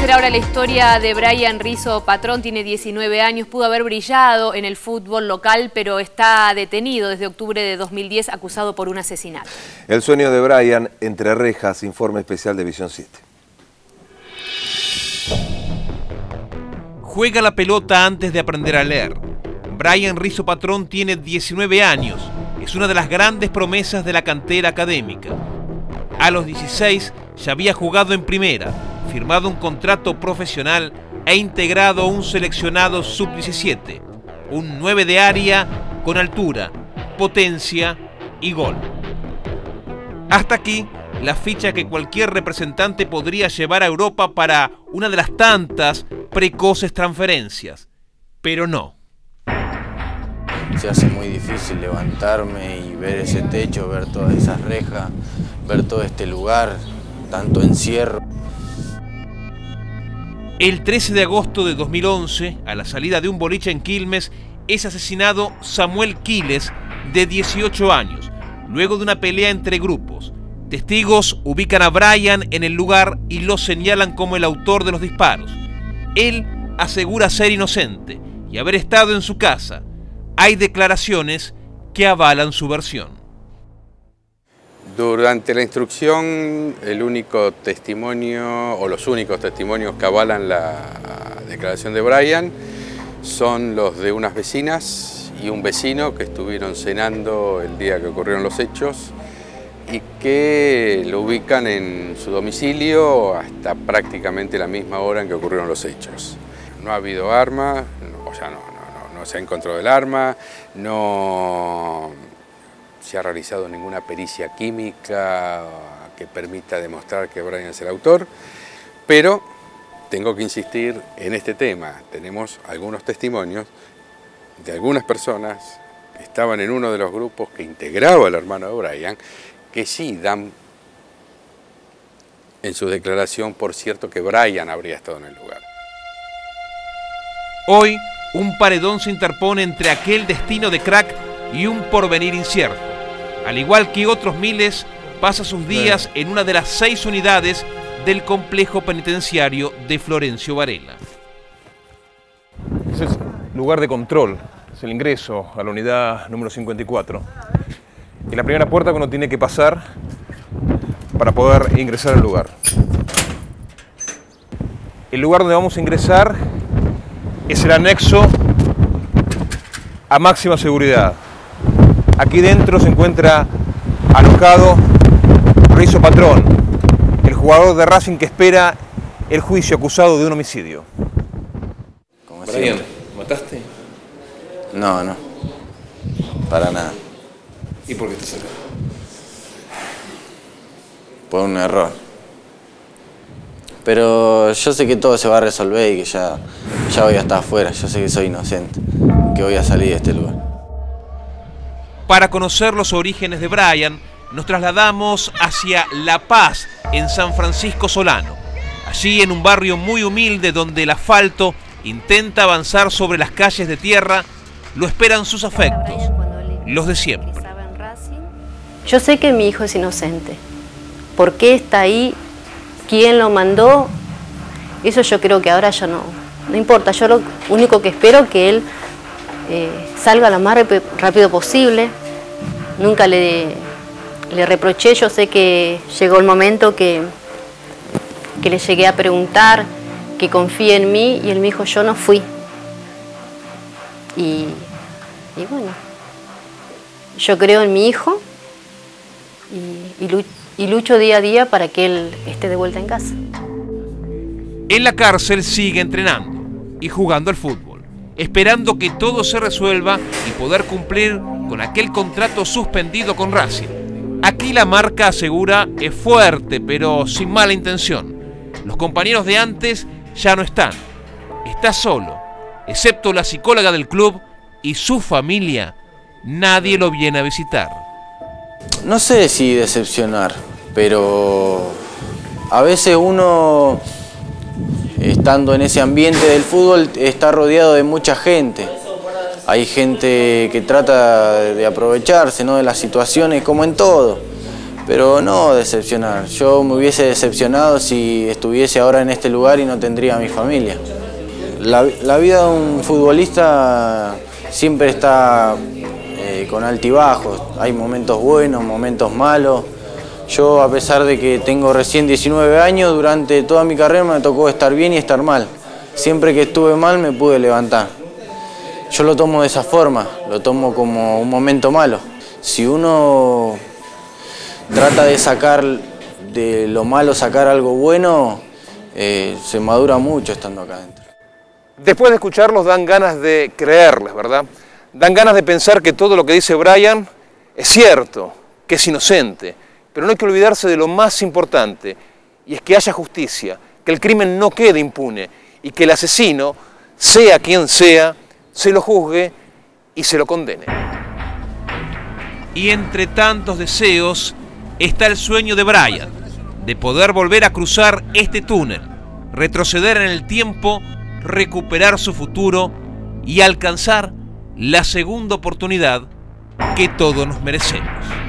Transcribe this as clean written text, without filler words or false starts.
conocer ahora la historia de Brian Rizzo Patrón. Tiene 19 años, pudo haber brillado en el fútbol local, pero está detenido desde octubre de 2010 acusado por un asesinato. El sueño de Brian entre rejas, informe especial de Visión 7. Juega la pelota antes de aprender a leer. Brian Rizzo Patrón tiene 19 años. Es una de las grandes promesas de la cantera académica. A los 16 ya había jugado en primera, firmado un contrato profesional e integrado un seleccionado sub-17. Un 9 de área con altura, potencia y gol. Hasta aquí la ficha que cualquier representante podría llevar a Europa para una de las tantas precoces transferencias. Pero no. Se hace muy difícil levantarme y ver ese techo, ver todas esas rejas, ver todo este lugar, tanto encierro. El 13 de agosto de 2011, a la salida de un boliche en Quilmes, es asesinado Samuel Quiles, de 18 años, luego de una pelea entre grupos. Testigos ubican a Brian en el lugar y lo señalan como el autor de los disparos. Él asegura ser inocente y haber estado en su casa. Hay declaraciones que avalan su versión. Durante la instrucción, el único testimonio o los únicos testimonios que avalan la declaración de Brian son los de unas vecinas y un vecino que estuvieron cenando el día que ocurrieron los hechos y que lo ubican en su domicilio hasta prácticamente la misma hora en que ocurrieron los hechos. No ha habido arma, o sea, no se ha encontrado el arma, no se ha realizado ninguna pericia química que permita demostrar que Brian es el autor, pero tengo que insistir en este tema. Tenemos algunos testimonios de algunas personas que estaban en uno de los grupos que integraba el hermano de Brian, que sí dan en su declaración, por cierto, que Brian habría estado en el lugar. Hoy, un paredón se interpone entre aquel destino de crack y un porvenir incierto. Al igual que otros miles, pasa sus días en una de las 6 unidades del complejo penitenciario de Florencio Varela. Ese es el lugar de control, es el ingreso a la unidad número 54. Y la primera puerta que uno tiene que pasar para poder ingresar al lugar. El lugar donde vamos a ingresar es el anexo a máxima seguridad. Aquí dentro se encuentra alojado Rizzo Patrón, el jugador de Racing que espera el juicio acusado de un homicidio. Brian, ¿mataste? No, para nada. ¿Y por qué estás acá? Por un error. Pero yo sé que todo se va a resolver y que ya voy a estar afuera. Yo sé que soy inocente, que voy a salir de este lugar. Para conocer los orígenes de Brian, nos trasladamos hacia La Paz, en San Francisco Solano. Allí, en un barrio muy humilde donde el asfalto intenta avanzar sobre las calles de tierra, lo esperan sus afectos, los de siempre. Yo sé que mi hijo es inocente. ¿Por qué está ahí? ¿Quién lo mandó? Eso yo creo que ahora ya no importa. Yo lo único que espero es que él salga lo más rápido posible. Nunca le reproché. Yo sé que llegó el momento que le llegué a preguntar, que confíe en mí, y él me dijo, yo no fui. Y bueno, yo creo en mi hijo y lucho día a día para que él esté de vuelta en casa. En la cárcel sigue entrenando y jugando al fútbol, esperando que todo se resuelva y poder cumplir con aquel contrato suspendido con Racing. Aquí la marca asegura es fuerte, pero sin mala intención. Los compañeros de antes ya no están. Está solo, excepto la psicóloga del club y su familia. Nadie lo viene a visitar. No sé si decepcionar, pero a veces uno, estando en ese ambiente del fútbol, está rodeado de mucha gente. Hay gente que trata de aprovecharse, ¿no?, de las situaciones, como en todo. Pero no decepcionar. Yo me hubiese decepcionado si estuviese ahora en este lugar y no tendría a mi familia. La vida de un futbolista siempre está con altibajos. Hay momentos buenos, momentos malos. Yo, a pesar de que tengo recién 19 años, durante toda mi carrera me tocó estar bien y estar mal. Siempre que estuve mal me pude levantar. Yo lo tomo de esa forma, lo tomo como un momento malo. Si uno trata de sacar de lo malo, sacar algo bueno, se madura mucho estando acá adentro. Después de escucharlos dan ganas de creerles, ¿verdad? Dan ganas de pensar que todo lo que dice Brian es cierto, que es inocente. Pero no hay que olvidarse de lo más importante, y es que haya justicia, que el crimen no quede impune y que el asesino, sea quien sea, se lo juzgue y se lo condene. Y entre tantos deseos está el sueño de Brian, de poder volver a cruzar este túnel, retroceder en el tiempo, recuperar su futuro y alcanzar la segunda oportunidad que todos nos merecemos.